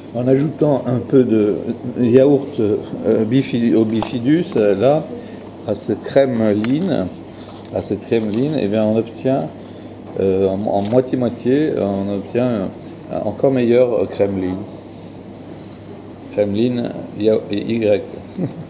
En ajoutant un peu de yaourt au bifidus, là, à cette crème line, eh bien, on obtient en moitié-moitié, on obtient encore meilleure crème line. Crème line et Y.